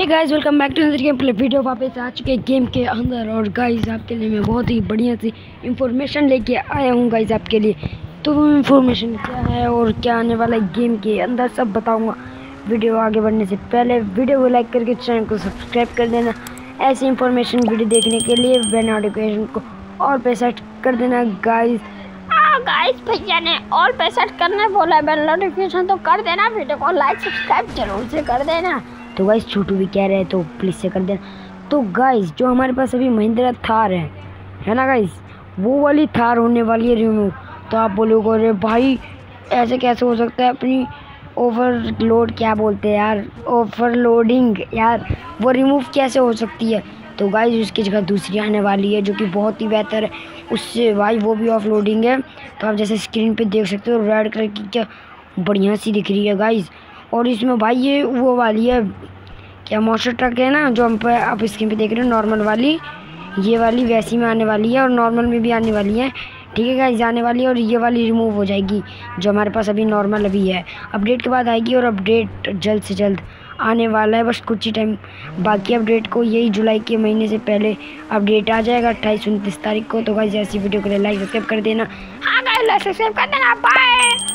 Guys welcome back to another gameplay video. वापस आ चुके गेम के अंदर और गाइस आपके लिए मैं बहुत ही बढ़िया सी इंफॉर्मेशन लेके आया हूँ गाइस आपके लिए। तो वो इंफॉर्मेशन क्या है और क्या आने वाला है गेम के अंदर सब बताऊंगा। वीडियो आगे बढ़ने से पहले वीडियो को लाइक करके चैनल को सब्सक्राइब कर देना। ऐसी इंफॉर्मेशन वीडियो देखने के लिए बेल नोटिफिकेशन को ऑल पे सेट कर देना गाइस। गाइस भैया ने ऑल पे सेट करने बोला है, बेल नोटिफिकेशन तो कर देना। वीडियो को लाइक सब्सक्राइब जरूर से कर देना। तो गाइस छोटू भी कह रहे हैं तो प्लीज़ से कर देना। तो गाइस जो हमारे पास अभी महिंद्रा थार है ना गाइस, वो वाली थार होने वाली है रिमूव। तो आप बोलोगे अरे भाई ऐसे कैसे हो सकता है, अपनी ओवरलोड क्या बोलते हैं यार, ओवरलोडिंग यार, वो रिमूव कैसे हो सकती है। तो गाइस उसकी जगह दूसरी आने वाली है जो कि बहुत ही बेहतर है उससे भाई, वो भी ऑफ लोडिंग है। तो आप जैसे स्क्रीन पे देख सकते हो रेड कलर की क्या बढ़िया सी दिख रही है गाइस। और इसमें भाई ये वो वाली है क्या, मॉन्स्टर ट्रक है ना जो हम पे आप स्क्रीन पे देख रहे हो नॉर्मल वाली, ये वाली वैसी में आने वाली है और नॉर्मल में भी आने वाली है। ठीक है गाइस, आने वाली है और ये वाली रिमूव हो जाएगी जो हमारे पास अभी नॉर्मल अभी है। अपडेट के बाद आएगी और अपडेट जल्द से जल्द आने वाला है, बस कुछ ही टाइम बाकी अपडेट को। यही जुलाई के महीने से पहले अपडेट आ जाएगा 28-29 तारीख को। तो गाइस ऐसी वीडियो के लिए लाइक सब्सक्राइब कर देना। हाँ गाइस लाइक सब्सक्राइब कर देना। बाय।